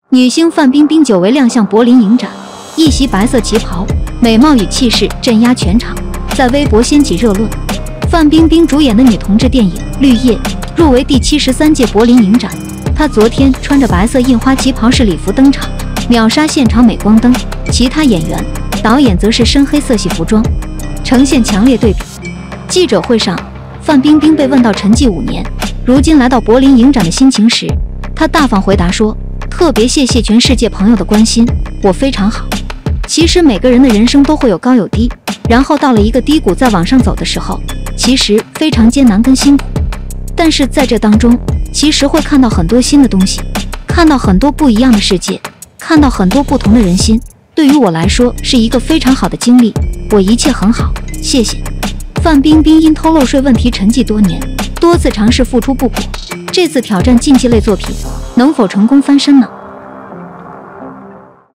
女星范冰冰久违亮相柏林影展，一袭白色旗袍，美貌与气势镇压全场，在微博掀起热论。范冰冰主演的女同志电影《绿叶》入围第73届柏林影展，她昨天穿着白色印花旗袍式礼服登场，秒杀现场镁光灯。其他演员、导演则是深黑色系服装，呈现强烈对比。记者会上，范冰冰被问到沉寂5年，如今来到柏林影展的心情时，她大方回答说：“特别谢谢全世界朋友的关心，我非常好。”其实每个人的人生都会有高有低，然后到了一个低谷再往上走的时候，其实非常艰难跟辛苦。但是在这当中，其实会看到很多新的东西，看到很多不一样的世界，看到很多不同的人心。对于我来说是一个非常好的经历，我一切很好，谢谢。范冰冰因偷漏税问题沉寂多年，多次尝试复出不果，这次挑战竞技类作品，能否成功翻身呢？